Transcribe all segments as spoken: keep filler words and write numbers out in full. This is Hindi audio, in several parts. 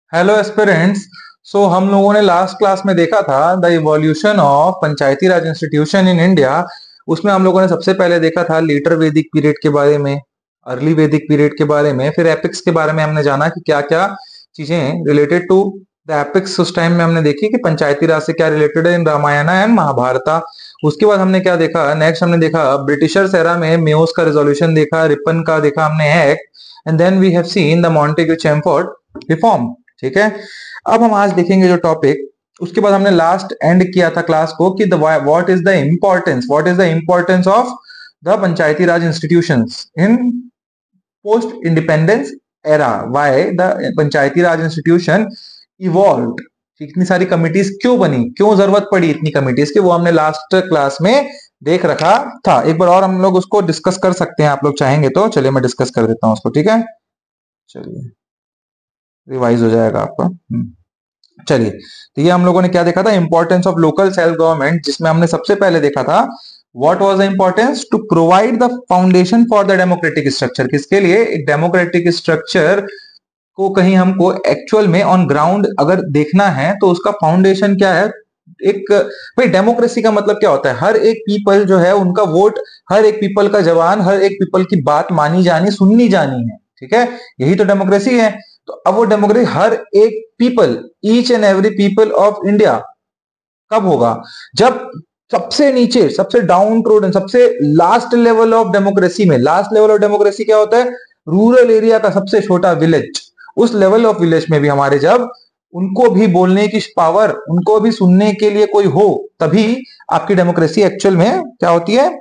Hello aspirants. सो हम लोगों ने लास्ट क्लास में देखा था the evolution of Panchayati Raj institution in India. उसमें हम लोगों ने सबसे पहले देखा था लेटर वैदिक पीरियड के बारे में, अर्ली वैदिक पीरियड के बारे में, फिर एपिक्स के बारे में हमने जाना कि क्या क्या चीजें रिलेटेड टू द एपिक्स उस टाइम में हमने देखी कि पंचायती राज से क्या रिलेटेड है इन रामायणा एंड महाभारता। उसके बाद हमने क्या देखा, नेक्स्ट हमने देखा ब्रिटिशर्स एरा में मेयोस का रेजोल्यूशन देखा, रिपन का देखा हमने act, and then we have seen the Montagu Chelmsford reform. ठीक है, अब हम आज देखेंगे जो टॉपिक, उसके बाद हमने लास्ट एंड किया था क्लास को कि what is the importance what is the importance of the Panchayati Raj institutions in post independence era, why the Panchayati Raj institution evolved. इतनी सारी कमिटीज क्यों बनी, क्यों जरूरत पड़ी इतनी कमिटीज की, वो हमने लास्ट क्लास में देख रखा था। एक बार और हम लोग उसको डिस्कस कर सकते हैं, आप लोग चाहेंगे तो। चलिए मैं डिस्कस कर देता हूं उसको। ठीक है, चलिए रिवाइज हो जाएगा आपका। चलिए, तो ये हम लोगों ने क्या देखा था, importance of local self government, जिसमें हमने सबसे पहले देखा था what was the importance to provide the foundation for the democratic structure. किसके लिए? एक डेमोक्रेटिक स्ट्रक्चर को कहीं हमको एक्चुअल में ऑन ग्राउंड अगर देखना है तो उसका फाउंडेशन क्या है। एक भाई डेमोक्रेसी का मतलब क्या होता है, हर एक पीपल जो है उनका वोट, हर एक पीपल का जवान, हर एक पीपल की बात मानी जानी, सुननी जानी है। ठीक है, यही तो डेमोक्रेसी है। तो अब वो डेमोक्रेसी हर एक people, each and every people of India कब होगा? जब सबसे नीचे, सबसे डाउन ट्रोडन, सबसे लास्ट लेवल ऑफ डेमोक्रेसी में, लास्ट लेवल ऑफ डेमोक्रेसी क्या होता है? रूरल एरिया का सबसे छोटा विलेज, उस लेवल ऑफ विलेज में भी हमारे जब उनको भी बोलने की पावर, उनको भी सुनने के लिए कोई हो, तभी आपकी डेमोक्रेसी एक्चुअल में क्या होती है,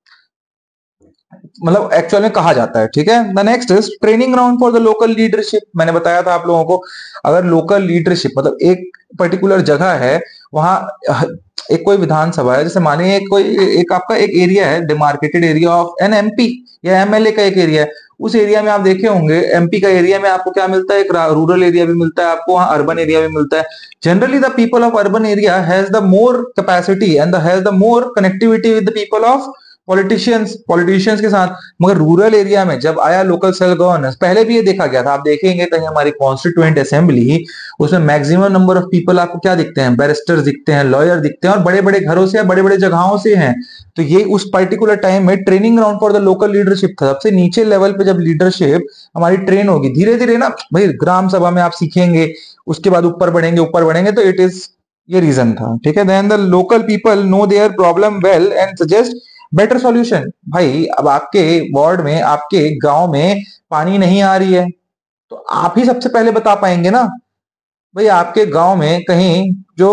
मतलब एक्चुअल में कहा जाता है। ठीक है, the next is training ground for the local leadership. मैंने बताया था आप लोगों को, अगर लोकल लीडरशिप मतलब एक पर्टिकुलर जगह है, वहां एक कोई विधानसभा है, जैसे मानिए कोई एक आपका एक एरिया है, demarcated area of an MP या एमएलए का एक एरिया है, उस एरिया में आप देखे होंगे एमपी का एरिया में आपको क्या मिलता है, एक रूरल एरिया भी मिलता है आपको, वहां अर्बन एरिया भी मिलता है। Generally the people of urban area has the more capacity and has the more connectivity with the people of politicians politicians के साथ। मगर रूरल एरिया में जब आया लोकल सेल्फ गवर्नेंस, पहले भी ये देखा गया था, आप देखेंगे कहीं हमारी कॉन्स्टिट्यूएंट असेंबली, उसमें मैक्सिमम नंबर ऑफ पीपल आपको क्या दिखते हैं, बैरिस्टर दिखते हैं, लॉयर दिखते हैं, और बड़े बड़े घरों से या बड़े बड़े जगहों से हैं। तो ये उस पर्टिकुलर टाइम में training ground for the local leadership था। सबसे नीचे लेवल पे जब लीडरशिप हमारी ट्रेन होगी, धीरे धीरे ना भाई, ग्राम सभा में आप सीखेंगे, उसके बाद ऊपर बढ़ेंगे ऊपर बढ़ेंगे, तो इट इज ये रीजन था। ठीक है, then the local people know their problem well and suggest better solution. भाई अब आपके वार्ड में, आपके गांव में पानी नहीं आ रही है, तो आप ही सबसे पहले बता पाएंगे ना। भाई आपके गांव में कहीं जो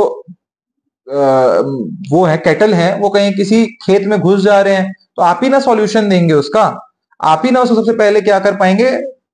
आ, वो है कैटल है, वो कहीं किसी खेत में घुस जा रहे हैं, तो आप ही ना सॉल्यूशन देंगे उसका, आप ही ना उसको सबसे पहले क्या कर पाएंगे,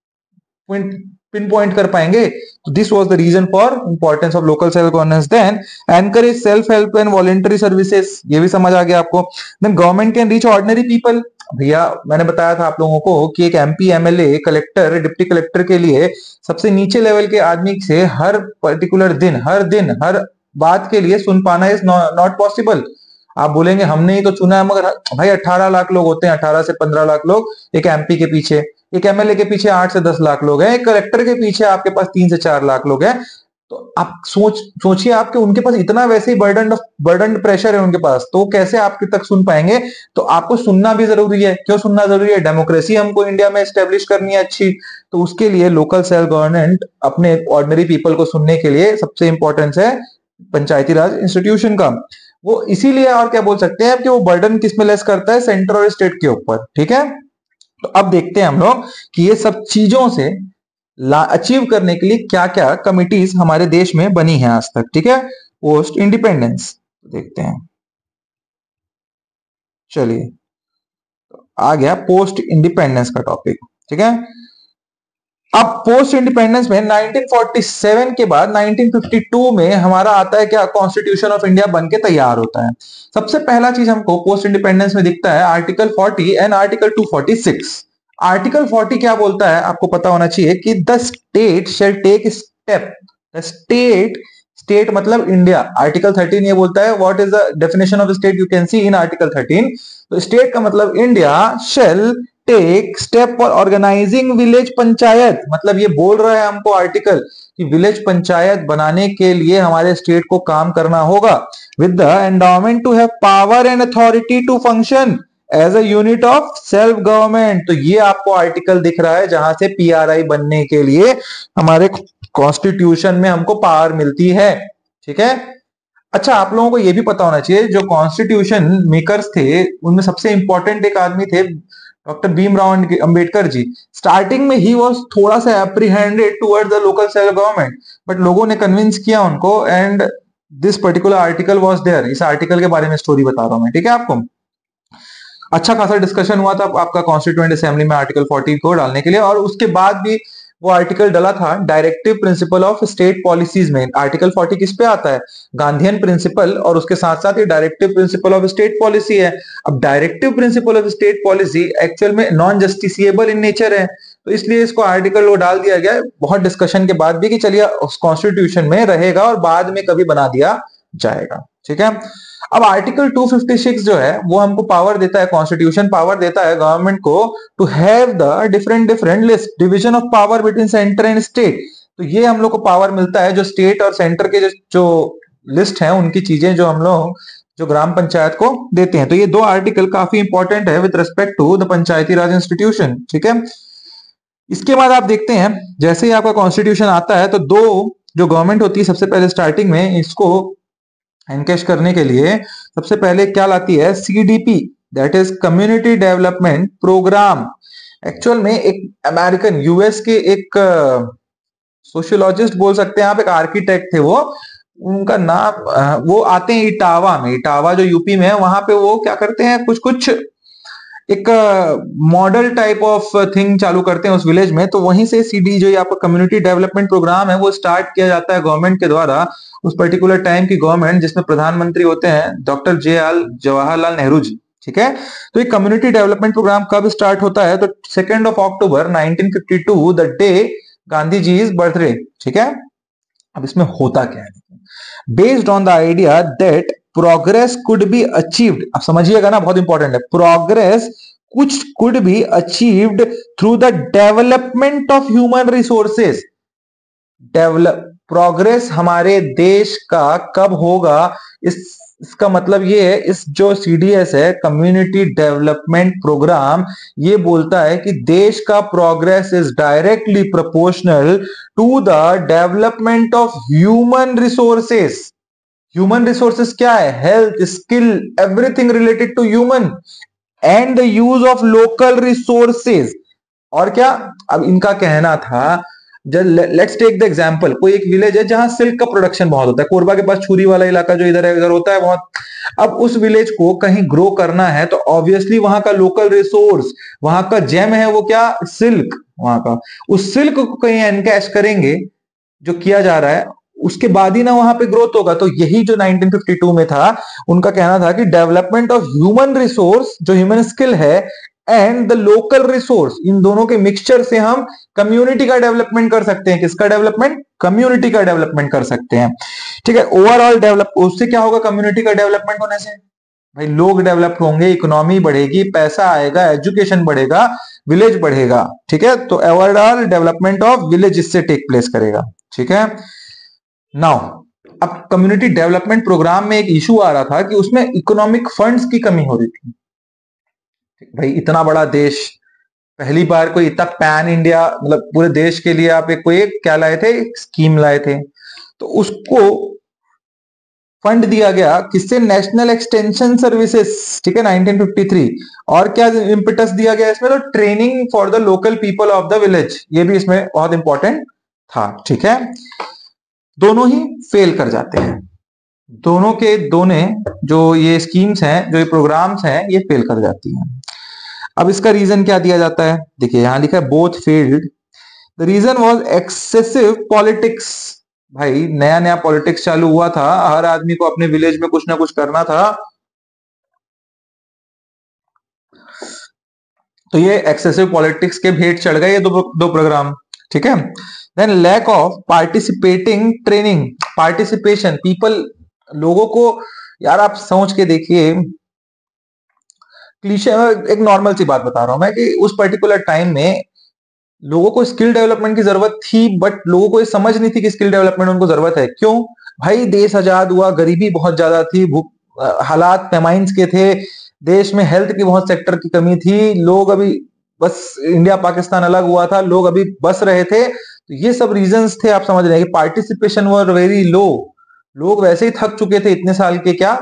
पिन पॉइंट कर पाएंगे। तो this was the reason for importance of local self governance. Then encourage self help and voluntary services, ये भी समझ आ गया आपको। Then government can reach ordinary people. भैया मैंने बताया था आप लोगों को कि एक MP, MLA, collector, deputy collector के लिए सबसे नीचे लेवल के आदमी से हर पर्टिकुलर दिन, हर दिन, हर बात के लिए सुन पाना इज नॉट पॉसिबल। आप बोलेंगे हमने ही तो चुना है, मगर भाई अठारह लाख लोग होते हैं, अठारह से पंद्रह लाख लोग एक एमपी के पीछे, एक एमएलए के पीछे आठ से दस लाख लोग हैं, एक कलेक्टर के पीछे आपके पास तीन से चार लाख लोग हैं। तो आप सोच सोचिए आपके उनके पास इतना वैसे ही बर्डन बर्डन प्रेशर है उनके पास, तो कैसे आपके तक सुन पाएंगे? तो आपको सुनना भी जरूरी है। क्यों सुनना जरूरी है? डेमोक्रेसी हमको इंडिया में एस्टेब्लिश करनी है अच्छी, तो उसके लिए लोकल सेल्फ गवर्नमेंट अपने ऑर्डिनरी पीपल को सुनने के लिए सबसे इंपॉर्टेंस है पंचायती राज इंस्टीट्यूशन का। वो इसीलिए, और क्या बोल सकते हैं कि वो बर्डन किस में लेस करता है, सेंटर और स्टेट के ऊपर। ठीक है, तो अब देखते हैं हम लोग कि ये सब चीजों से अचीव करने के लिए क्या क्या कमिटीज हमारे देश में बनी है आज तक। ठीक है, पोस्ट इंडिपेंडेंस देखते हैं। चलिए, आ गया पोस्ट इंडिपेंडेंस का टॉपिक। ठीक है, अब पोस्ट इंडिपेंडेंस में नाइनटीन फोर्टी सेवन के बाद नाइनटीन फिफ्टी टू में हमारा आता है क्या, कॉन्स्टिट्यूशन ऑफ इंडिया बन के तैयार होता है। सबसे पहला चीज हमको पोस्ट इंडिपेंडेंस में दिखता है article forty and article two forty six. Article forty क्या बोलता है आपको पता होना चाहिए कि the state shall take step, the state, state मतलब इंडिया। आर्टिकल थर्टीन ये बोलता है what is the definition of state, you can see in article thirteen. तो स्टेट का मतलब India shall take step for organizing village panchayat, मतलब ये बोल रहा है हमको आर्टिकल कि विलेज पंचायत बनाने के लिए हमारे स्टेट को काम करना होगा, with the endowment to have power and authority to function as a unit of self government. तो ये आपको आर्टिकल दिख रहा है जहां से पीआरआई बनने के लिए हमारे कॉन्स्टिट्यूशन में हमको पावर मिलती है, ठीक है। अच्छा, आप लोगों को ये भी पता होना चाहिए जो कॉन्स्टिट्यूशन मेकर्स थे उनमें सबसे इंपॉर्टेंट एक आदमी थे डॉक्टर भीमराव अंबेडकर जी। स्टार्टिंग में ही वाज थोड़ा सा apprehended towards the local self government, but लोगों ने कन्विंस किया उनको and this particular article was there. इस आर्टिकल के बारे में स्टोरी बता रहा हूं मैं, ठीक है आपको। अच्छा खासा डिस्कशन हुआ था आपका कॉन्स्टिट्यूएंट असेंबली में आर्टिकल फोर्टी को डालने के लिए, और उसके बाद भी वो आर्टिकल डला था directive principle of state policies में। आर्टिकल फोर्टी किस पे आता है? गांधीयन प्रिंसिपल, और उसके साथ साथ ये directive principle of state policy है। अब directive principle of state policy actual में नॉन जस्टिसिएबल इन नेचर है, तो इसलिए इसको आर्टिकल वो डाल दिया गया बहुत डिस्कशन के बाद भी कि चलिए उस कॉन्स्टिट्यूशन में रहेगा और बाद में कभी बना दिया जाएगा, ठीक है। अब आर्टिकल टू फिफ्टी सिक्स जो है वो हमको पावर देता है, कॉन्स्टिट्यूशन पावर देता है गवर्नमेंट को to have the different different list division of power between centre and state. तो ये हम लोग को पावर मिलता है जो स्टेट और सेंटर के जो, जो लिस्ट है उनकी चीजें जो हम लोग जो ग्राम पंचायत को देते हैं। तो ये दो आर्टिकल काफी इंपॉर्टेंट है with respect to the Panchayati Raj institution, ठीक है। इसके बाद आप देखते हैं जैसे ही आपका कॉन्स्टिट्यूशन आता है तो दो जो गवर्नमेंट होती है सबसे पहले स्टार्टिंग में इसको एनकैश करने के लिए सबसे पहले क्या लाती है? CDP, that is community development programme. Actual में एक अमेरिकन यूएस के एक सोशियोलॉजिस्ट बोल सकते हैं आप, एक आर्किटेक्ट थे वो, उनका नाम वो आते हैं इटावा में, इटावा जो यूपी में है वहां पे वो क्या करते हैं कुछ कुछ एक मॉडल टाइप ऑफ थिंग चालू करते हैं उस विलेज में। तो वहीं से सीडी जो आपका कम्युनिटी डेवलपमेंट प्रोग्राम है वो स्टार्ट किया जाता है गवर्नमेंट के द्वारा। उस पर्टिकुलर टाइम की गवर्नमेंट जिसमें प्रधानमंत्री होते हैं doctor J R Jawaharlal Nehru ji, ठीक है। तो ये कम्युनिटी डेवलपमेंट प्रोग्राम कब स्टार्ट होता है? तो second of October nineteen fifty two, the day Gandhi ji is birthday, ठीक है। अब इसमें होता क्या है? Based on the idea that progress could be achieved, अब समझिएगा ना, बहुत इंपॉर्टेंट है, प्रोग्रेस कुछ could be achieved through the development of human resources. Develop progress हमारे देश का कब होगा? इस इसका मतलब ये है, इस जो सीडीएस है कम्युनिटी डेवलपमेंट प्रोग्राम, ये बोलता है कि देश का progress is directly proportional to the development of human resources. Human resources क्या है? Health, skill, everything related to human and the use of local resources. और क्या? अब इनका कहना था, लेट्स टेक द एग्जांपल, कोई एक विलेज है जहां सिल्क का प्रोडक्शन बहुत होता है, कोरबा के पास छुरी वाला इलाका जो इधर है इधर होता है बहुत। अब उस विलेज को कहीं ग्रो करना है तो ऑब्वियसली वहां का लोकल रिसोर्स, वहां का जेम है वो क्या? सिल्क। वहां का उस सिल्क को कहीं एनकैश करेंगे जो किया जा रहा है, उसके बाद ही ना वहां पे ग्रोथ होगा। तो यही जो नाइनटीन फिफ्टी टू में था, उनका कहना था कि डेवलपमेंट ऑफ ह्यूमन रिसोर्स जो ह्यूमन स्किल है एंड द लोकल रिसोर्स, इन दोनों के मिक्सचर से हम कम्युनिटी का डेवलपमेंट कर सकते हैं। किसका डेवलपमेंट? कम्युनिटी का डेवलपमेंट कर सकते हैं, ठीक है। ओवरऑल डेवलप, उससे क्या होगा? कम्युनिटी का डेवलपमेंट होने से भाई लोग डेवलप होंगे, इकोनॉमी बढ़ेगी, पैसा आएगा, एजुकेशन बढ़ेगा, विलेज बढ़ेगा, ठीक है। तो ओवरऑल डेवलपमेंट ऑफ विलेज इससे टेक प्लेस करेगा, ठीक है। नाउ अब कम्युनिटी डेवलपमेंट प्रोग्राम में एक इशू आ रहा था कि उसमें इकोनॉमिक फंड्स की कमी हो रही थी। भाई इतना बड़ा देश, पहली बार कोई इतना पैन इंडिया, मतलब पूरे देश के लिए आप एक कोई एक क्या लाए थे? स्कीम लाए थे, तो उसको फंड दिया गया किससे? नेशनल एक्सटेंशन सर्विसेज, ठीक है, नाइनटीन फिफ्टी थ्री। और क्या इम्पेटस दिया गया इसमें? तो training for the local people of the village, ये भी इसमें बहुत इंपॉर्टेंट था, ठीक है। दोनों ही फेल कर जाते हैं, दोनों के दोनों जो ये स्कीम्स हैं, जो ये प्रोग्राम्स हैं, ये फेल कर जाती हैं। अब इसका रीजन क्या दिया जाता है? देखिए यहां लिखा है both failed. The reason was excessive politics. भाई नया नया पॉलिटिक्स चालू हुआ था, हर आदमी को अपने विलेज में कुछ ना कुछ करना था, तो ये एक्सेसिव पॉलिटिक्स के भेंट चढ़ गए ये दो दो प्रोग्राम, ठीक है। Then lack of participating training, participation, people, लोगों को, यार आप सोच के देखिए, क्लीशे, एक नॉर्मल सी बात बता रहा हूं मैं कि उस पर्टिकुलर टाइम में लोगों को स्किल डेवलपमेंट की जरूरत थी, बट लोगों को ये समझ नहीं थी कि स्किल डेवलपमेंट उनको जरूरत है। क्यों भाई? देश आजाद हुआ, गरीबी बहुत ज्यादा थी, भूख, हालात पेमाइंस के थे, देश में हेल्थ की बहुत सेक्टर की कमी थी, लोग अभी बस इंडिया पाकिस्तान अलग हुआ था, लोग अभी बस रहे थे। तो ये सब रीजंस थे, आप समझ रहे हैं कि पार्टिसिपेशन वर वेरी लो, लोग वैसे ही थक चुके थे इतने साल के क्या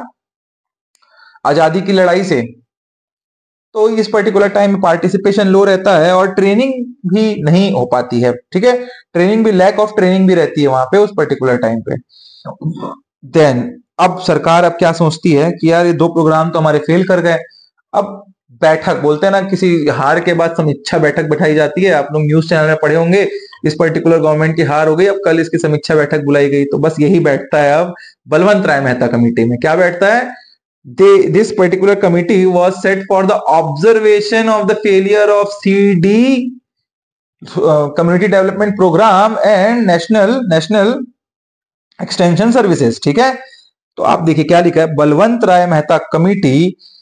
आजादी की लड़ाई से। तो इस पर्टिकुलर टाइम में पार्टिसिपेशन लो रहता है और ट्रेनिंग भी नहीं हो पाती है, ठीक है, ट्रेनिंग भी, लैक ऑफ ट्रेनिंग भी रहती है वहां पे उस पर्टिकुलर टाइम पे। देन अब सरकार अब क्या सोचती है कि यार ये दो प्रोग्राम तो हमारे फेल कर गए। अब बैठक बोलते हैं ना, किसी हार के बाद समीक्षा बैठक बैठाई जाती है, आप लोग न्यूज चैनल में पढ़े होंगे, इस पर्टिकुलर गवर्नमेंट की हार हो गई, अब कल इसकी समीक्षा बैठक बुलाई गई। तो बस यही बैठता है अब बलवंत राय मेहता कमेटी में। क्या बैठता है? They, this particular committee was set for the observation of the failure of C D uh, community development program and national national extension services, ठीक है। तो आप देखिए क्या लिखा है, Balwant Rai Mehta committee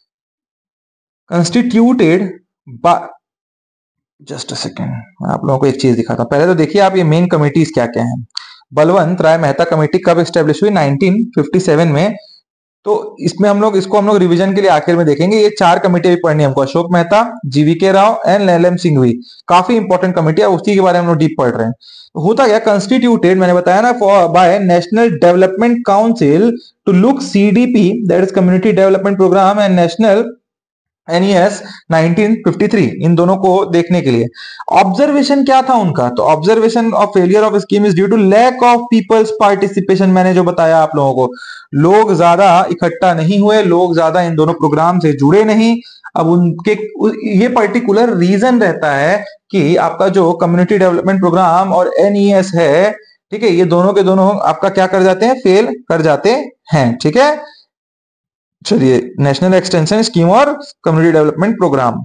constituted by, just a second मैं आप लोगों को एक चीज दिखाता हूं। पहले तो देखिए आप ये मेन कमिटीज क्या क्या हैं। बलवंत राय मेहता कमेटी कब एस्टेब्लिश हुई? नाइनटीन फिफ्टी सेवन में। तो इसमें हम लोग इसको हम लोग रिवीजन के लिए आखिर में देखेंगे। ये चार कमेटी भी पढ़नी है हमको, Ashok Mehta, GVK Rao and L M Singhvi, काफी इंपॉर्टेंट कमेटी है, उसी के बारे में हम लोग डीप पढ़ रहे हैं। तो होता क्या, कंस्टिट्यूटेड मैंने बताया ना for by national development council to look CDP, that is community development programme, and national NES nineteen fifty three, इन दोनों को देखने के लिए। ऑब्जर्वेशन क्या था उनका? तो observation of failure of scheme is due to lack of people's participation. मैंने जो बताया आप लोगों को, लोग ज्यादा इकट्ठा नहीं हुए, लोग ज्यादा इन दोनों प्रोग्राम से जुड़े नहीं। अब उनके ये पर्टिकुलर रीजन रहता है कि आपका जो कम्युनिटी डेवलपमेंट प्रोग्राम और एनईएस है, ठीक है, ये दोनों के दोनों आपका क्या कर जाते हैं? फेल कर जाते हैं, ठीक है। चलिए, नेशनल एक्सटेंशन स्कीम और कम्युनिटी डेवलपमेंट प्रोग्राम।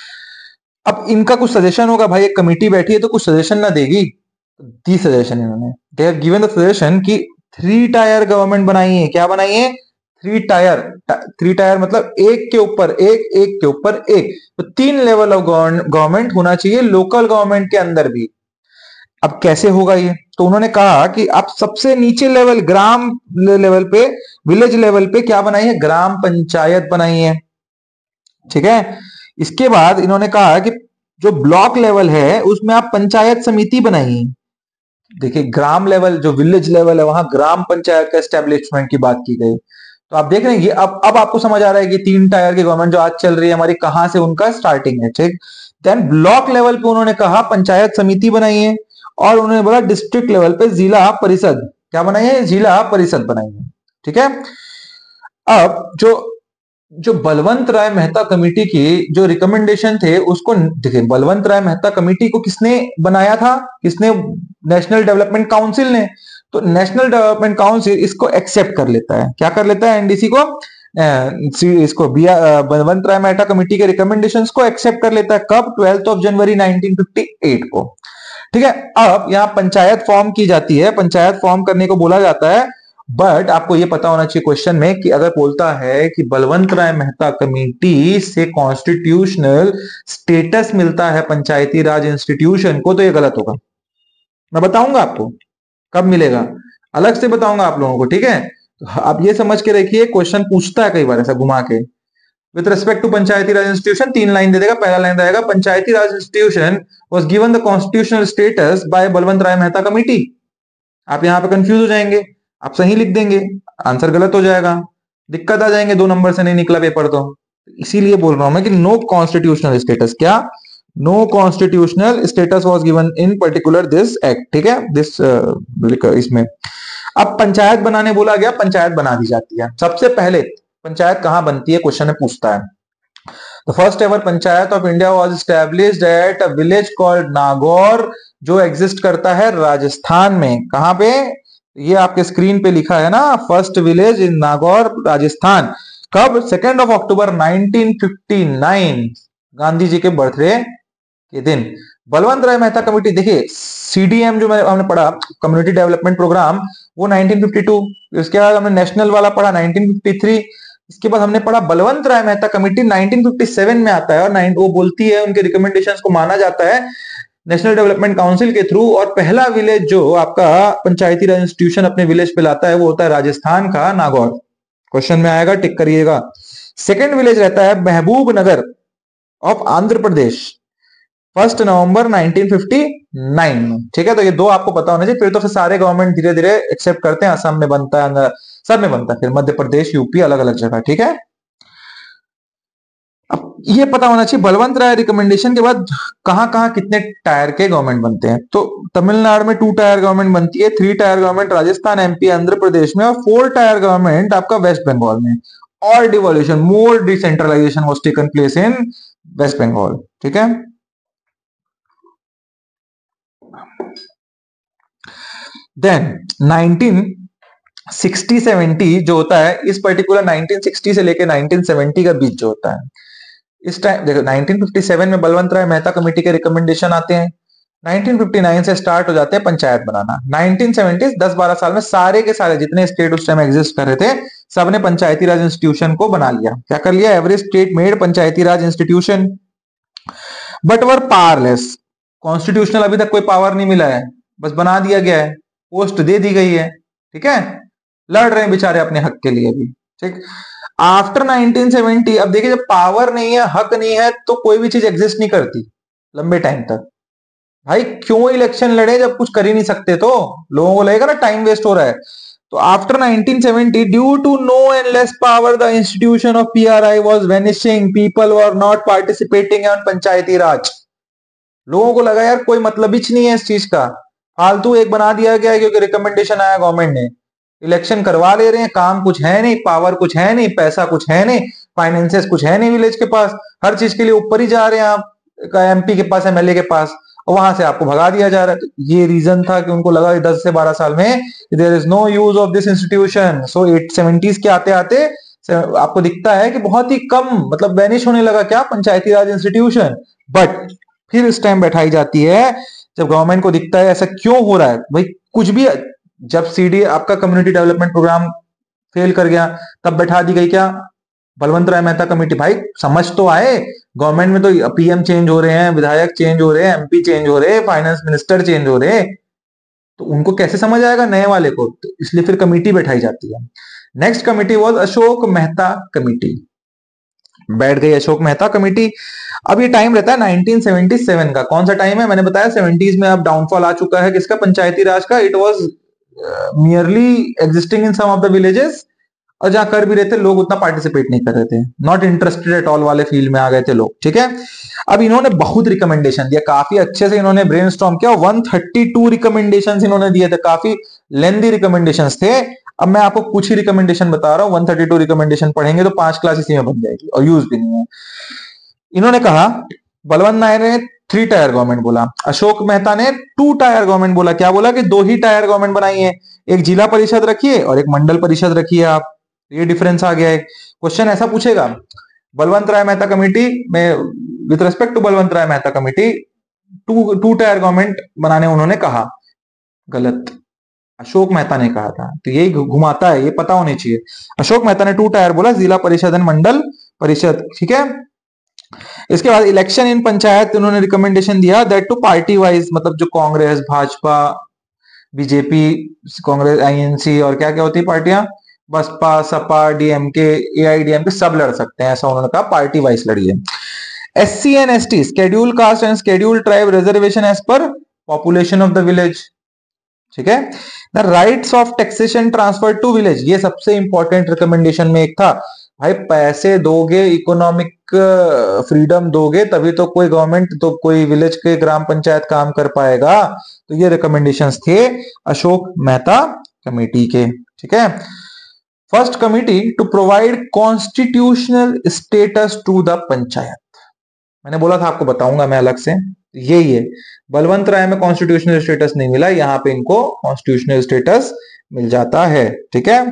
अब इनका कुछ सजेशन होगा, भाई एक कमेटी बैठी है तो कुछ सजेशन ना देगी। दी सजेशन इन्होंने, they have given the suggestion कि थ्री टायर गवर्नमेंट बनाई है। क्या बनाई है? Three tyre. थ्री टायर मतलब एक के ऊपर एक, एक के ऊपर एक, तो तीन लेवल ऑफ गवर्नमेंट होना चाहिए लोकल गवर्नमेंट के अंदर भी। अब कैसे होगा ये? तो उन्होंने कहा कि आप सबसे नीचे लेवल, ग्राम लेवल पे, विलेज लेवल पे क्या बनाई है? ग्राम पंचायत बनाई है, ठीक है। इसके बाद इन्होंने कहा कि जो ब्लॉक लेवल है उसमें आप पंचायत समिति बनाइए। देखिए, ग्राम लेवल जो विलेज लेवल है वहां ग्राम पंचायत का एस्टेब्लिशमेंट की बात की गई। तो आप देख रहे हैं अब अब आपको समझ आ रहा है कि तीन टायर की गवर्नमेंट जो आज चल रही है हमारी, कहां से उनका स्टार्टिंग है, ठीक। देन ब्लॉक लेवल पे उन्होंने कहा पंचायत समिति बनाई है, और उन्होंने बोला डिस्ट्रिक्ट लेवल पे जिला परिषद, क्या बनाई है? जिला परिषद बनाई है, ठीक है। अब जो जो बलवंत राय मेहता कमेटी की जो रिकमेंडेशन थे उसको देखिए, बलवंत राय मेहता कमेटी को किसने बनाया था? किसने? नेशनल डेवलपमेंट काउंसिल ने। तो नेशनल डेवलपमेंट काउंसिल इसको एक्सेप्ट कर लेता है। क्या कर लेता है? एनडीसी को, इसको बलवंत राय मेहता कमेटी के रिकमेंडेशंस को एक्सेप्ट कर लेता है। कब? Twelfth of January nineteen fifty eight को, ठीक है। अब यहां पंचायत फॉर्म की जाती है, पंचायत फॉर्म करने को बोला जाता है। बट आपको यह पता होना चाहिए क्वेश्चन में कि अगर बोलता है कि बलवंत राय मेहता कमेटी से कॉन्स्टिट्यूशनल स्टेटस मिलता है पंचायती राज इंस्टीट्यूशन को, तो यह गलत होगा। मैं बताऊंगा आपको कब मिलेगा, अलग से बताऊंगा आप लोगों को, ठीक है। तो आप ये समझ के रखिए, क्वेश्चन पूछता है कई बार ऐसा घुमा के। With respect to Panchayati Raj institution तीन लाइन दे देगा। पहला लाइन रहेगा, Panchayati Raj institution was given the constitutional status by Balwant Rai Mehta committee. आप यहां पे कंफ्यूज हो जाएंगे, आप सही लिख देंगे, आंसर गलत हो जाएगा, दिक्कत आ जाएंगे, दो नंबर से नहीं निकला पेपर तो। इसीलिए बोल रहा हूं मैं कि नो कॉन्स्टिट्यूशनल स्टेटस, क्या? No constitutional status was given in particular this act, ठीक है, दिस इसमें। अब पंचायत बनाने बोला गया, पंचायत बना दी जाती है। सबसे पहले पंचायत कहां बनती है, क्वेश्चन में पूछता है। The first ever panchayat of India was established at a village called Nagaur, जो एग्जिस्ट करता है राजस्थान में। कहां पे? ये आपके स्क्रीन पे लिखा है ना, first village in Nagaur, Rajasthan. कब? Second of October nineteen fifty nine, Gandhi ji के बर्थडे के दिन। बलवंत राय मेहता कमेटी, देखिए सीडीएम जो हमने पढ़ा, कम्युनिटी डेवलपमेंट प्रोग्राम, वो नाइनटीन फिफ्टी टू। इसके बाद हमने नेशनल वाला पढ़ा नाइनटीन फिफ्टी थ्री। इसके बाद हमने पढ़ा Balwant Rai Mehta committee nineteen fifty seven में आता है, और नाइन वो बोलती है उनके रिकमेंडेशंस को माना जाता है नेशनल डेवलपमेंट काउंसिल के थ्रू। और पहला विलेज जो आपका पंचायती राज इंस्टीट्यूशन अपने विलेज पे लाता है वो होता है राजस्थान का नागौर। क्वेश्चन में आएगा, टिक करिएगा। सेकेंड विलेज रहता है Mahbubnagar of Andhra Pradesh, first November nineteen fifty nine में। ठीक है, तो ये दो आपको पता होना चाहिए, फिर तो फिर सारे गवर्नमेंट धीरे धीरे एक्सेप्ट करते हैं। असम में बनता है, सब में बनता है, फिर मध्य प्रदेश, यूपी, अलग अलग जगह। ठीक है, अब ये पता होना चाहिए बलवंत राय रिकमेंडेशन के बाद कहां कहां कितने टायर के गवर्नमेंट बनते हैं। तो तमिलनाडु में टू टायर गवर्नमेंट बनती है, three tier government Rajasthan, MP, Andhra Pradesh में, और फोर टायर गवर्नमेंट आपका वेस्ट बंगाल में। और devolution, more decentralisation was taken place in West Bengal. ठीक है, देन नाइनटीन सिक्सटी सेवेंटी जो होता है, इस पर्टिकुलर नाइनटीन सिक्सटी से लेके नाइनटीन सेवेंटी का बीच जो होता है, इस टाइम देखो नाइनटीन फिफ्टी सेवन में बलवंत राय मेहता कमेटी के रिकमेंडेशन आते हैं। नाइनटीन फिफ्टी नाइन से स्टार्ट हो जाते हैं पंचायत बनाना। नाइनटीन सेवेंटी दस बारह साल में सारे के सारे जितने स्टेट उस टाइम एग्जिस्ट कर रहे थे, सबने पंचायती राज इंस्टीट्यूशन को बना लिया। क्या कर लिया? Every state made Panchayati Raj institution, but were powerless. Constitutional अभी तक कोई पावर नहीं मिला है, बस बना दिया गया है, पोस्ट दे दी गई है। ठीक है, लड़ रहे हैं बेचारे अपने हक के लिए भी। ठीक, आफ्टर नाइनटीन सेवेंटी, अब देखिए जब पावर नहीं है, हक नहीं है, तो कोई भी चीज एग्जिस्ट नहीं करती लंबे टाइम तक। भाई क्यों इलेक्शन लड़े जब कुछ कर ही नहीं सकते? तो लोगों को लगेगा ना टाइम वेस्ट हो रहा है। तो after nineteen seventy, due to no and less power, the institution of PRI was vanishing, people were not participating on Panchayati Raj. लोगों को लगा यार कोई मतलब ही नहीं है इस चीज का, फालतू एक बना दिया गया क्योंकि रिकमेंडेशन आया गवर्नमेंट ने। इलेक्शन करवा ले रहे हैं, काम कुछ है नहीं, पावर कुछ है नहीं, पैसा कुछ है नहीं, फाइनेंसेस कुछ है नहीं विलेज के पास, हर चीज के लिए ऊपर ही जा रहे हैं आप एमपी के पास, एमएलए के पास, और वहां से आपको भगा दिया जा रहा है। ये रीजन था कि उनको लगा दस से बारह साल में there is no use of this institution. So at seventies के आते आते आपको दिखता है कि बहुत ही कम, मतलब वैनिश होने लगा क्या पंचायती राज इंस्टीट्यूशन। बट फिर इस टाइम बैठाई जाती है जब गवर्नमेंट को दिखता है ऐसा क्यों हो रहा है। भाई कुछ भी, जब सीडी आपका कम्युनिटी डेवलपमेंट प्रोग्राम फेल कर गया, तब बैठा दी गई क्या बलवंत राय मेहता कमेटी। भाई समझ तो आए, गवर्नमेंट में तो पीएम चेंज हो रहे हैं, विधायक चेंज हो रहे हैं, एमपी चेंज हो रहे हैं, फाइनेंस मिनिस्टर चेंज हो रहे हैं, तो उनको कैसे समझ आएगा नए वाले को? तो इसलिए फिर कमेटी बैठाई जाती है। Next committee was Ashok Mehta committee. बैठ गई अशोक मेहता कमेटी। अब ये टाइम रहता है नाइनटीन सेवेंटी सेवन का। कौन सा टाइम है? मैंने बताया सेवेंटीज में अब डाउनफॉल आ चुका है किसका? पंचायती राज का। It was merely existing in some of the villages, और जहां कर भी रहे थे लोग उतना पार्टिसिपेट नहीं कर रहे थे, नॉट इंटरेस्टेड एट ऑल वाले फील्ड में आ गए थे लोग। ठीक है, अब इन्होंने बहुत रिकमेंडेशन दिया, काफी अच्छे से इन्होंने ब्रेनस्टॉर्म किया। वन थर्टी टू रिकमेंडेशन इन्होंने दिए थे, काफी लेंदी रिकमेंडेशन थे। अब मैं आपको कुछ ही रिकमेंडेशन बता रहा हूं, वन थर्टी टू रिकमेंडेशन पढ़ेंगे तो पांच क्लास इसी में बन जाएगी और यूज भी नहीं है। इन्होंने कहा, बलवंत नायर ने थ्री टायर गवर्नमेंट बोला, अशोक मेहता ने टू टायर गवर्नमेंट बोला। क्या बोला? कि दो ही टायर गवर्नमेंट बनाई है, एक जिला परिषद रखिए और एक मंडल परिषद रखिए आप। ये डिफरेंस आ गया है। क्वेश्चन ऐसा पूछेगा, बलवंत राय मेहता कमेटी में, with respect to Balwant Rai Mehta committee, two two tier government बनाने उन्होंने कहा। गलत, अशोक मेहता ने कहा था। तो यही घुमाता है, ये पता होनी चाहिए। अशोक मेहता ने टू टायर बोला, जिला परिषद एंड मंडल परिषद। ठीक है, इसके बाद इलेक्शन इन पंचायत उन्होंने रिकमेंडेशन दिया, दैट टू पार्टी वाइज, मतलब जो कांग्रेस, भाजपा, बीजेपी, कांग्रेस, आईएनसी और क्या क्या होती है पार्टियां, बसपा, सपा, डीएमके, एआईडीएमके, सब लड़ सकते हैं, ऐसा उन्होंने कहा, पार्टी वाइज लड़िए। SC and ST, scheduled caste and scheduled tribe reservation as per population of the village. ठीक है, the rights of taxation transfer to village, ये सबसे इंपॉर्टेंट रिकमेंडेशन में एक था। भाई पैसे दोगे, इकोनॉमिक फ्रीडम दोगे, तभी तो कोई गवर्नमेंट, तो कोई विलेज के ग्राम पंचायत काम कर पाएगा। तो ये रिकमेंडेशंस थे अशोक मेहता कमेटी के। ठीक है, first committee to provide constitutional status to the panchayat. मैंने बोला था आपको बताऊंगा मैं अलग से, यही है। बलवंत राय में कॉन्स्टिट्यूशनल स्टेटस नहीं मिला, यहां पे इनको कॉन्स्टिट्यूशनल स्टेटस मिल जाता है। ठीक है,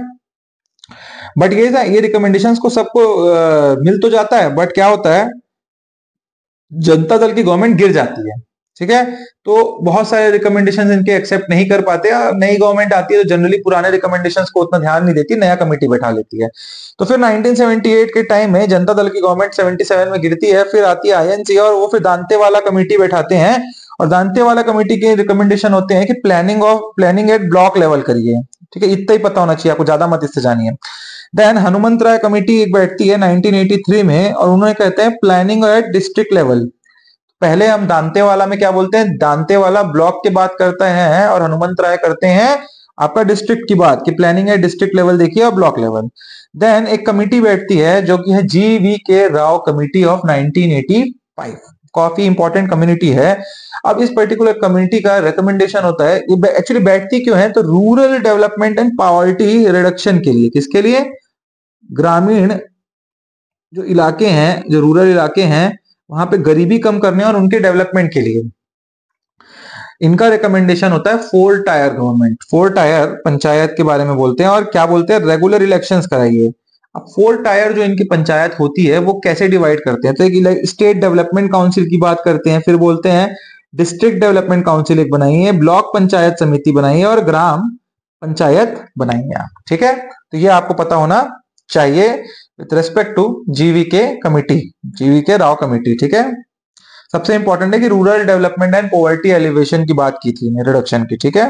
बट ये ये रिकमेंडेशंस को सबको मिल तो जाता है, बट क्या होता है, जनता दल की गवर्नमेंट गिर जाती है। ठीक है। तो बहुत सारे रिकमेंडेशंस इनके एक्सेप्ट नहीं कर पाते, नई गवर्नमेंट आती है तो जनरली पुराने रिकमेंडेशंस को उतना ध्यान नहीं देती, नया कमेटी बैठा लेती है। तो फिर नाइनटीन सेवेंटी एट के टाइम में जनता दल की गवर्नमेंट सेवेंटी सेवन में गिरती है, फिर आती है आईएनसी और वो फिर दांतेवाला कमेटी बैठाते हैं, और दांतेवाला कमेटी के रिकमेंडेशन होते हैं कि planning of planning at block level करिए, ठीक है, इतना ही पता होना चाहिए आपको, ज्यादा मत इससे जानिए। देन हनुमंत राय कमेटी एक बैठती है नाइनटीन एटी थ्री में, और उन्होंने कहते हैं प्लानिंग एट डिस्ट्रिक्ट लेवल। पहले हम दांतेवाला में क्या बोलते हैं, दांतेवाला ब्लॉक की बात करते हैं, और हनुमंत राय करते हैं आपका डिस्ट्रिक्ट की बात, कि प्लानिंग है डिस्ट्रिक्ट लेवल देखिए और ब्लॉक लेवल। देन एक कमिटी बैठती है जो कि है G V K Rao committee of nineteen eighty five, काफी इंपॉर्टेंट कम्युनिटी है। अब इस पर्टिकुलर कम्युनिटी का रिकमेंडेशन होता है, ये एक्चुअली बैठती क्यों है, तो rural development and poverty reduction के लिए। किसके लिए, ग्रामीण जो इलाके हैं, जो रूरल इलाके हैं, वहां पे गरीबी कम करने और उनके डेवलपमेंट के लिए इनका रिकमेंडेशन होता है four tier government. Four tier panchayat के बारे में बोलते हैं, और क्या बोलते हैं, रेगुलर इलेक्शंस कराइए। अब फोर टायर जो इनकी पंचायत होती है वो कैसे डिवाइड करते हैं, तो एक स्टेट डेवलपमेंट काउंसिल की बात करते हैं, फिर बोलते हैं डिस्ट्रिक्ट डेवलपमेंट काउंसिल एक बनाइए, ब्लॉक पंचायत समिति बनाइए, और ग्राम पंचायत बनाइए आप, ठीक है। तो ये आपको पता होना चाहिए with respect to GVK committee, GVK Rao committee, ठीक है। सबसे इंपॉर्टेंट है कि rural development and poverty alleviation की बात की थी, रिडक्शन की, ठीक है।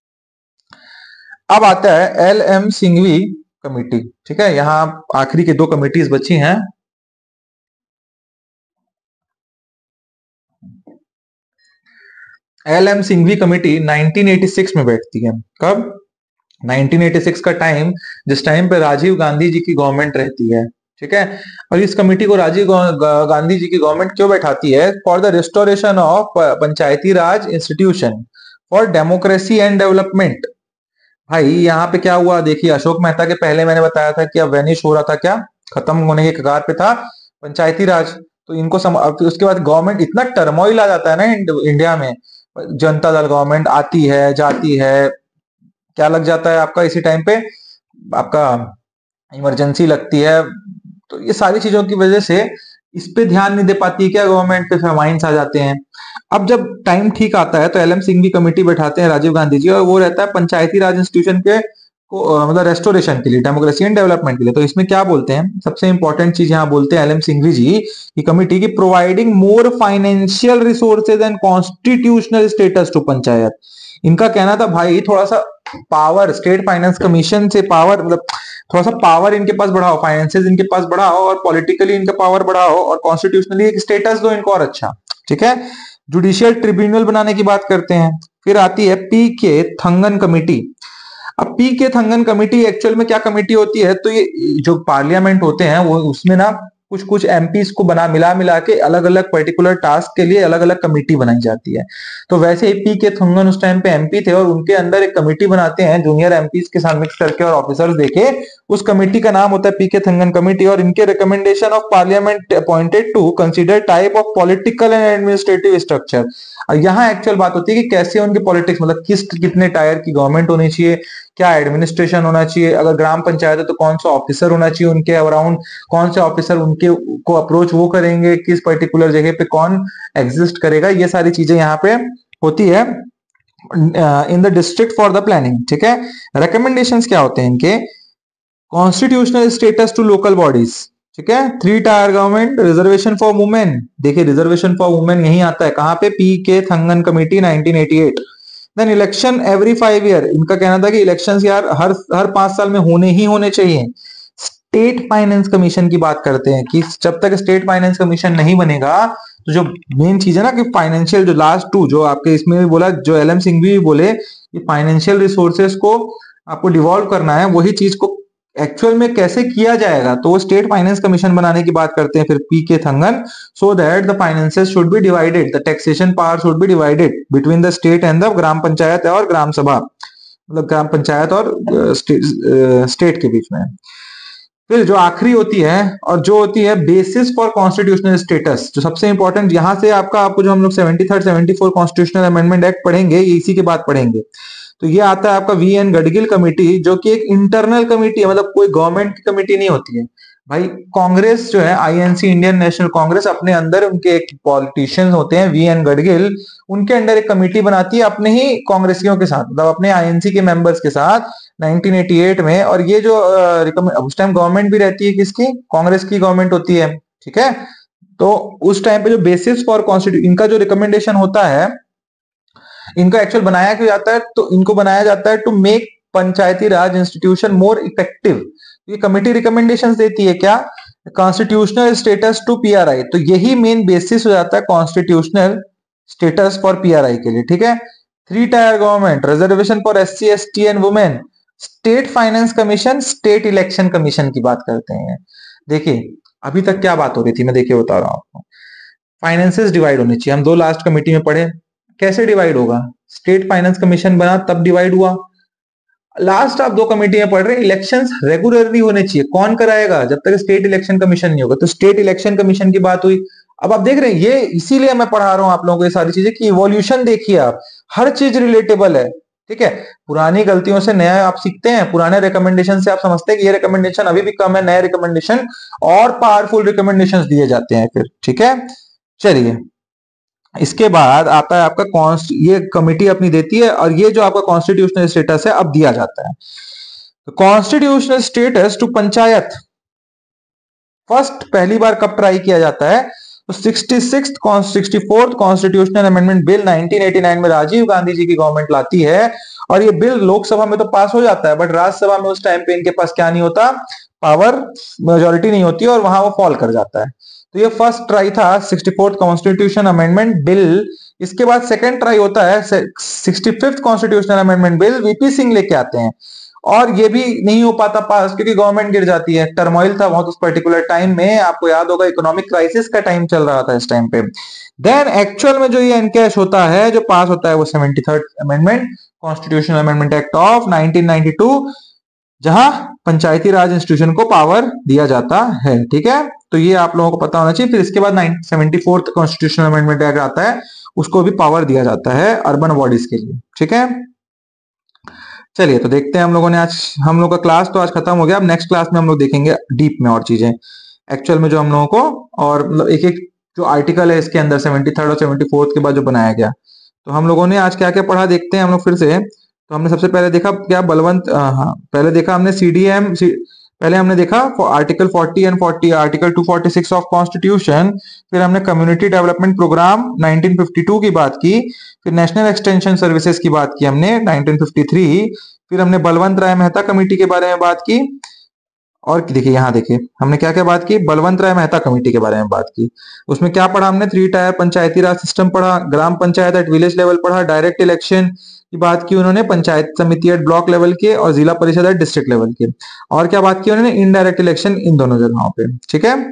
अब आता है एल एम सिंघवी कमेटी, ठीक है। यहां आखिरी के दो कमिटीज बची हैं। L M Singhvi committee nineteen eighty six में बैठती है। कब, नाइनटीन एटी सिक्स का टाइम, जिस टाइम पे राजीव गांधी जी की गवर्नमेंट रहती है, ठीक है। और इस कमेटी को राजीव गांधी जी की गवर्नमेंट क्यों बैठाती है, for the restoration of Panchayati Raj institution for democracy and development. भाई यहाँ पे क्या हुआ, देखिए अशोक मेहता के पहले मैंने बताया था कि अब वेनिश हो रहा था, क्या खत्म होने के कगार पे था पंचायती राज। तो इनको सम, उसके बाद गवर्नमेंट, इतना टर्मोइल आ जाता है ना इंडिया में, जनता दल गवर्नमेंट आती है जाती है, क्या लग जाता है आपका इसी टाइम पे, आपका इमरजेंसी लगती है। तो ये सारी चीजों की वजह से इस पे ध्यान नहीं दे पाती क्या गवर्नमेंट, पे फेमाइंस आ जाते हैं। अब जब टाइम ठीक आता है तो एल एम सिंघवी कमेटी बैठाते हैं राजीव गांधी जी, और वो रहता है पंचायती राज इंस्टीट्यूशन के को मतलब रेस्टोरेशन के लिए, डेमोक्रेसी एंड डेवलपमेंट के लिए। तो इसमें क्या बोलते हैं, सबसे इंपॉर्टेंट चीज यहाँ बोलते हैं एल एम सिंघवी जी की कमेटी की, providing more financial resources and constitutional status to panchayat. इनका कहना था भाई थोड़ा सा पावर, स्टेट फाइनेंस कमीशन से पावर, मतलब थोड़ा सा पावर इनके पास बढ़ाओ, फाइनेंसेस इनके पास बढ़ाओ, और पॉलिटिकली इनका पावर बढ़ाओ, और कॉन्स्टिट्यूशनली एक स्टेटस दो इनको और अच्छा, ठीक है। जुडिशियल ट्रिब्यूनल बनाने की बात करते हैं। फिर आती है पी के थंगन कमेटी। अब P K Thungon committee actual में क्या कमेटी होती है, तो ये जो पार्लियामेंट होते हैं वो उसमें ना कुछ कुछ एमपीज को बना मिला मिला के अलग अलग पर्टिकुलर टास्क के लिए अलग अलग कमेटी बनाई जाती है। तो वैसे ही पी के थंगन उस टाइम पे एमपी थे, और उनके अंदर एक कमेटी बनाते हैं जूनियर एमपीज के साथ मिक्स करके और ऑफिसर्स देके, उस कमेटी का नाम होता है पी के थंगन कमेटी। और इनके recommendation of parliament appointed to consider type of political and administrative structure. और यहाँ एक्चुअल बात होती है कि कैसे उनकी पॉलिटिक्स, मतलब किस कितने टायर की गवर्नमेंट होनी चाहिए, क्या एडमिनिस्ट्रेशन होना चाहिए, अगर ग्राम पंचायत है तो कौन सा ऑफिसर होना चाहिए उनके अराउंड, कौन से ऑफिसर उनके को अप्रोच वो करेंगे, किस पर्टिकुलर जगह पे कौन एग्जिस्ट करेगा, ये सारी चीजें यहाँ पे होती है in the district for the planning, ठीक है। रिकमेंडेशंस क्या होते हैं इनके, constitutional status to local bodies, ठीक है। Three tier government, reservation for women, देखिए रिजर्वेशन फॉर वुमेन यही आता है कहां पे, P K Thungon committee nineteen eighty eight. Then election every five year, इनका कहना था कि इलेक्शंस यार हर हर पांच साल में होने ही होने चाहिए। स्टेट फाइनेंस कमीशन की बात करते हैं कि जब तक स्टेट फाइनेंस कमीशन नहीं बनेगा, तो जो मेन चीज है ना कि फाइनेंशियल, जो लास्ट टू जो आपके इसमें भी बोला, जो एल एम सिंघवी भी बोले कि फाइनेंशियल रिसोर्सेस को आपको डिवॉल्व करना है, वही चीज को एक्चुअल में कैसे किया जाएगा, तो वो स्टेट फाइनेंस कमीशन बनाने की बात करते हैं फिर P K Thungon, so that the finances should be divided, the taxation power should be divided between the state and the gram panchayat और ग्राम सभा, मतलब ग्राम पंचायत और स्टेट के बीच में। फिर जो आखिरी होती है, और जो होती है बेसिस फॉर कॉन्स्टिट्यूशनल स्टेटस, जो सबसे इंपॉर्टेंट यहां से आपका, आपको जो हम लोग seventy third seventy four constitutional amendment act पढ़ेंगे, इसी के बाद पढ़ेंगे। तो ये आता है आपका वी एन गडगिल कमेटी, जो कि एक इंटरनल कमेटी है, मतलब कोई गवर्नमेंट की कमेटी नहीं होती है, भाई कांग्रेस जो है, आईएनसी इंडियन नेशनल कांग्रेस, अपने अंदर उनके एक पॉलिटिशियंस होते हैं वी एन गडगिल, उनके अंडर एक कमेटी बनाती है अपने ही कांग्रेसियों के साथ, मतलब अपने आईएनसी के मेंबर्स के साथ नाइनटीन एटी एट में। और ये जो अ, उस टाइम गवर्नमेंट भी रहती है किसकी, कांग्रेस की गवर्नमेंट होती है, ठीक है। तो उस टाइम पे जो बेसिस फॉर कॉन्स्टिट्यूशन, इनका जो रिकमेंडेशन होता है, इनका एक्चुअल बनाया क्यों जाता है, तो इनको बनाया जाता है to make Panchayati Raj institution more effective. ये कमेटी रिकमेंडेशंस देती है क्या, कॉन्स्टिट्यूशनल स्टेटस टू पीआरआई, तो यही मेन बेसिस हो जाता है कॉन्स्टिट्यूशनल स्टेटस फॉर पीआरआई के लिए, ठीक है। Three tier government, reservation for S C S T and women, state finance commission, state election commission की बात करते हैं। देखिए अभी तक क्या बात हो रही थी, मैं देखिए बता रहा हूं आपको। फाइनेंसेस डिवाइड होने चाहिए, हम दो लास्ट कमेटी में पढ़े, कैसे डिवाइड होगा, स्टेट फाइनेंस कमीशन बना तब डिवाइड हुआ। लास्ट आप दो कमेटी में पढ़ रहे हैं, इलेक्शंस रेगुलरली होने चाहिए, कौन कराएगा, जब तक स्टेट इलेक्शन कमीशन नहीं होगा, तो स्टेट इलेक्शन कमीशन की बात हुई। अब आप देख रहे हैं, ये इसीलिए मैं पढ़ा रहा हूं आप लोगों को ये सारी चीजें, कि इवोल्यूशन देखिए आप, हर चीज रिलेटेबल है, ठीक है। पुरानी गलतियों से नया आप सीखते हैं, पुराने रिकमेंडेशन से आप समझते हैं कि ये रिकमेंडेशन अभी भी कम है, नए रिकमेंडेशन और पावरफुल रिकमेंडेशन दिए जाते हैं फिर, ठीक है। चलिए इसके बाद आता है आपका कॉन्स्ट, ये कमिटी अपनी देती है, और ये जो आपका कॉन्स्टिट्यूशनल स्टेटस है अब दिया जाता है। तो constitutional status to panchayat first पहली बार कब ट्राई किया जाता है, तो sixty sixth sixty fourth constitutional amendment bill nineteen eighty nine में राजीव गांधी जी की गवर्नमेंट लाती है, और ये बिल लोकसभा में तो पास हो जाता है, बट राज्यसभा में उस टाइम पे इनके पास क्या नहीं होता, पावर मेजोरिटी नहीं होती, और वहां वो फॉल कर जाता है। तो ये फर्स्ट ट्राई था sixty fourth constitution amendment bill. इसके बाद सेकंड ट्राई होता है sixty fifth constitutional amendment bill, VP Singh लेके आते हैं, और ये भी नहीं हो पाता पास क्योंकि गवर्नमेंट गिर जाती है, टर्मोइल था बहुत उस पर्टिकुलर टाइम में, आपको याद होगा इकोनॉमिक क्राइसिस का टाइम चल रहा था इस टाइम पे। देन एक्चुअल में जो ये एनकैश होता है, जो पास होता है, वो seventy third amendment, constitutional amendment act of nineteen ninety two, जहां पंचायती राज इंस्टीट्यूशन को पावर दिया जाता है, ठीक है। तो ये आप लोगों को पता होना चाहिए। फिर इसके बाद seventy fourth constitutional amendment act आता है, उसको भी पावर दिया जाता है अर्बन बॉडीज के लिए, ठीक है। चलिए तो देखते हैं हम लोगों ने आज, हम लोग का क्लास तो आज खत्म हो गया, अब नेक्स्ट क्लास में हम लोग देखेंगे डीप में और चीजें एक्चुअल में जो हम लोगों को, और मतलब एक एक जो आर्टिकल है इसके अंदर सेवेंटी थर्ड और सेवेंटी फोर्थ के बाद जो बनाया गया। तो हम लोगों ने आज क्या क्या पढ़ा देखते हैं हम लोग फिर से। तो हमने सबसे पहले देखा क्या बलवंत, हाँ पहले देखा हमने सीडीएम, पहले हमने देखा article forty and forty, article two forty six of constitution. फिर हमने community development programme nineteen fifty two की बात की। फिर नेशनल एक्सटेंशन सर्विसेज की बात की हमने नाइनटीन फिफ्टी थ्री। फिर हमने बलवंत राय मेहता कमेटी के बारे में बात की, और देखिए यहाँ देखिए हमने क्या क्या बात की, बलवंत राय मेहता कमेटी के बारे में बात की। उसमें क्या पढ़ा हमने, three tier Panchayati Raj system पढ़ा, gram panchayat at village level पढ़ा, डायरेक्ट इलेक्शन की बात की उन्होंने, पंचायत समिति एट ब्लॉक लेवल के, और जिला परिषद एट डिस्ट्रिक्ट लेवल के। और क्या बात की उन्होंने, इनडायरेक्ट इलेक्शन इन दोनों जगहों पे, ठीक है।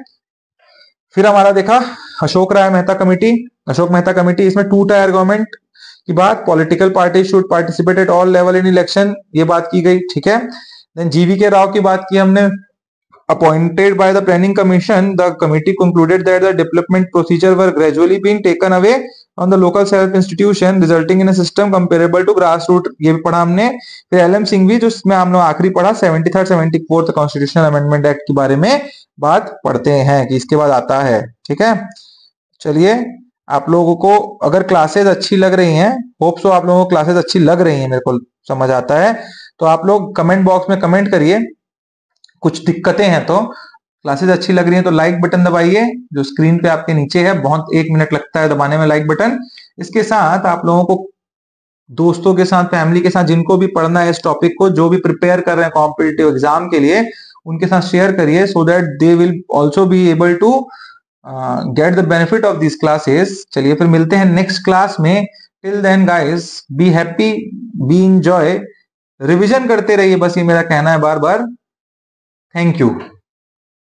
फिर हमारा देखा अशोक राय मेहता कमेटी, अशोक मेहता कमेटी, इसमें टू टायर गवर्नमेंट की बात, political party should participate at all level in election, ये बात की गई, ठीक है। देन जीवी के राव की बात की हमने, appointed by the planning commission, the committee concluded that the development procedure were gradually being taken away on the local self institution, resulting in a system comparable to grassroots, ये भी पढ़ा हमने। फिर एल एम सिंघवी, जो इसमें हम लोग आखिरी पढ़ा seventy third seventy fourth constitutional amendment act के बारे में बात पढ़ते हैं कि इसके बाद आता है, ठीक है। चलिए आप लोगों को अगर क्लासेस अच्छी लग रही हैं, होप सो आप लोगों को क्लासेस अच्छी लग रही हैं, मेरे को समझ आता है, तो आप लोग कमेंट बॉक्स में कमेंट करिए। कुछ दिक्कतें हैं तो, क्लासेस अच्छी लग रही है तो लाइक बटन दबाइए जो स्क्रीन पे आपके नीचे है, बहुत एक मिनट लगता है दबाने में लाइक बटन। इसके साथ आप लोगों को दोस्तों के साथ, फैमिली के साथ, जिनको भी पढ़ना है इस टॉपिक को, जो भी प्रिपेयर कर रहे हैं कॉम्पिटिटिव एग्जाम के लिए, उनके साथ शेयर करिए, so that they will also be able to get the benefit of this classes. चलिए फिर मिलते हैं नेक्स्ट क्लास में। Till then guys, be happy, be enjoy, revision करते रहिए, बस ये मेरा कहना है बार बार। Thank you.